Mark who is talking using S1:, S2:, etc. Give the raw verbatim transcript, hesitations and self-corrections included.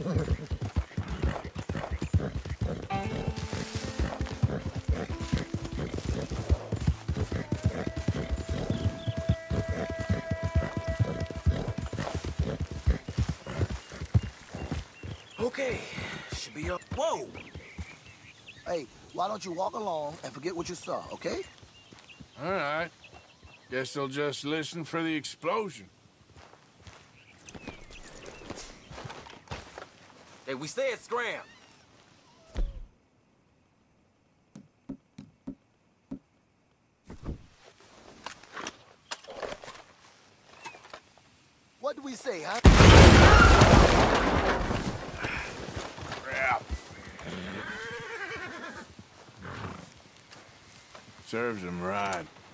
S1: Okay, should be up. Whoa!
S2: Hey, why don't you walk along and forget what you saw, okay?
S3: All right. Guess they'll just listen for the explosion.
S1: Hey, we said scram.
S2: What do we say, huh?
S3: Crap. Serves him right.